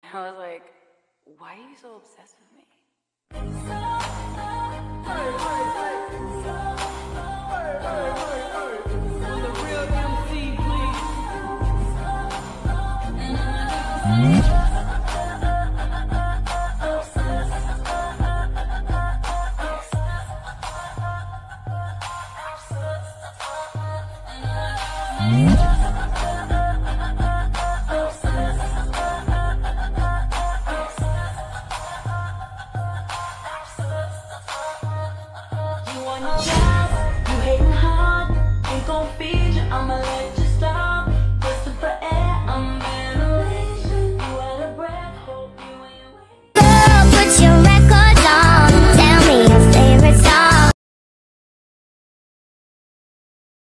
I was like, why are you so obsessed with me? The real MC, please.